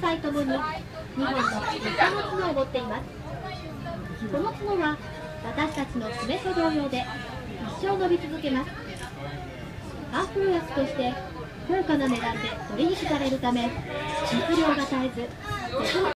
体ともに2本の立派な角を持っています。この角は私たちの爪と同様で一生伸び続けます。観光薬として高価な値段で取引されるため、密漁が絶えず絶滅